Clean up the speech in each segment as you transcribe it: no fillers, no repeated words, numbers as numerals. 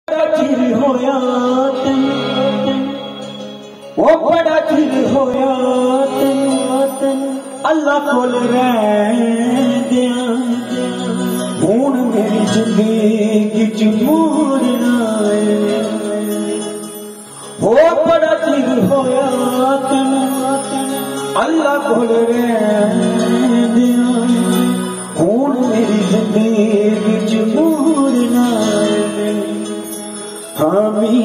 चिर होया वो बड़ा चिर होया अल्लाह कोल रहिंदियां हुण मेरी जिंदगी च मोड़ना है। वो बड़ा चिर होया अल्लाह कोल रहिंदियां हुण मेरी जिंदगी च मोड़ना है। हामी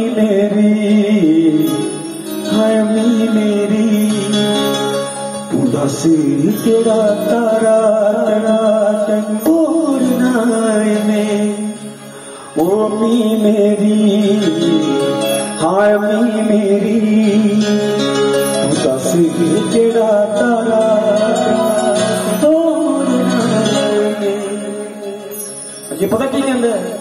मेरी तू दस तेरा तारा टंगोरना में ओ मी मेरी हामी मेरी तू दस तेरा तारा टंगोरना में। ये पता की कहता है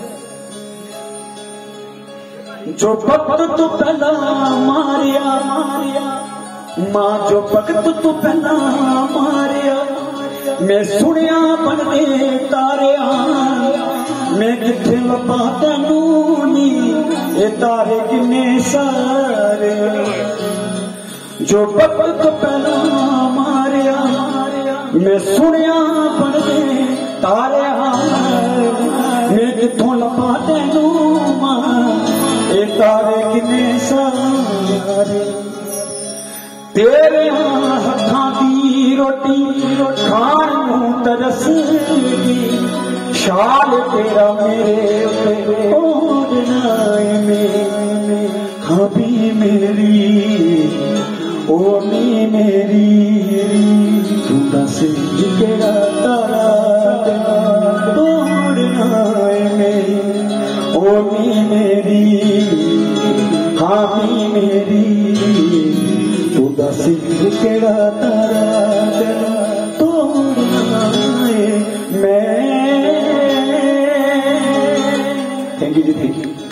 जो वक्त तू पहला मारिया मां जो वक्त तू पहला मारिया मैं सुनिया बनने तारिया मैं किथे लपा तेनू नी ये तारे किन्ने सारे। जो वक्त तू पहला मारिया मैं सुनिया बनने तारिया मैं किथों लपा तेनू ये तारे किन्ने सारे। तेरे हत्थां दी रोटी खाण नूं तरसदी शाल तेरा मेरे उत्ते ओढ़ना है। हबी मेरी ओ मी मेरी तू दस केड़ा तारा ओढ़ना है। ओ मी मेरी हामी मेरी तू दस केड़ा तारा तोड़ना है। मैं thank you ji, thank you.